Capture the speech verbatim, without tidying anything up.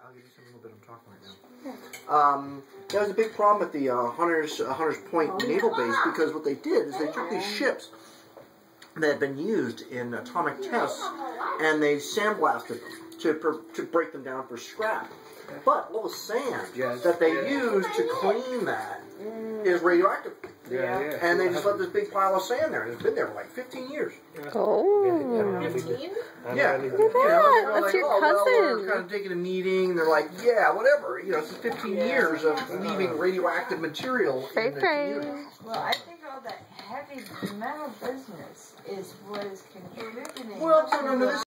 I'll give you some little bit I'm talking right now. Um, that was a big problem at the uh, Hunters uh, Hunters Point oh, Naval yeah. Base because what they did is they took these ships that had been used in atomic tests and they sandblasted them to per, to break them down for scrap. But all the sand yes. that they yeah. used to clean that is radioactive. Yeah, yeah. And they just left this big pile of sand there. It's been there for like fifteen years. Oh. fifteen? Look Yeah. at You know, that. That's like, your oh, cousin. Well, we're kind of taking a meeting. They're like, yeah, whatever. You know, it's fifteen yeah. years of leaving radioactive material Faith in the praise. community. Well, I think all that heavy metal business is what is contributing. Well, so no, no, this